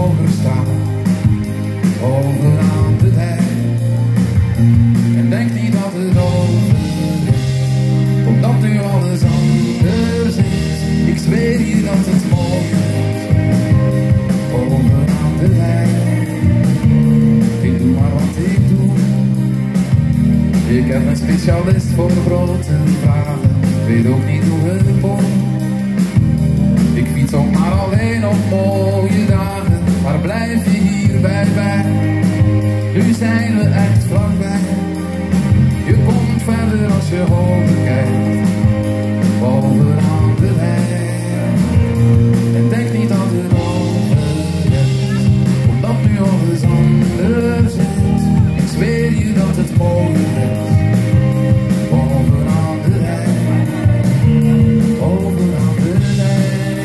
hoger staat, hoger aan de dijk. En denk niet dat het over is, omdat nu alles anders is. Ik zweer je dat het mooier is, hoger aan de dijk. Ik doe maar wat ik doe. Ik heb een specialist voor grote vragen, weet ook niet hoe het komt. Ik fiets ook maar alleen op mooie dagen, maar blijf je hier bij mij. Nu zijn we echt vlakbij. Je komt verder als je hoger kijkt, bovenaan de lijn. En denk niet dat het over is, omdat nu alles anders is. Ik zweer je dat het mooier is, bovenaan de lijn, bovenaan de lijn.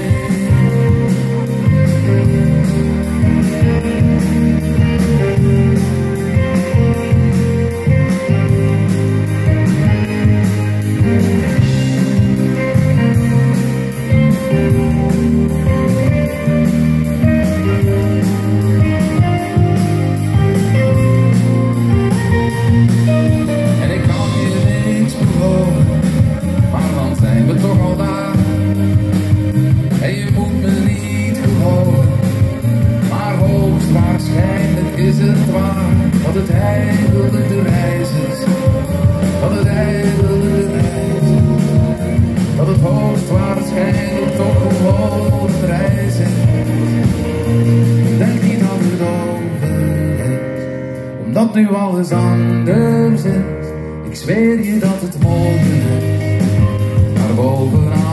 Is het waar dat het eindelijk de reis is, dat het eindelijk de reis is, dat het hoogstwaarschijnlijk toch gewoon een reis is. Denk niet dat het over is, omdat nu alles anders is. Ik zweer je dat het mooier is, maar bovenaan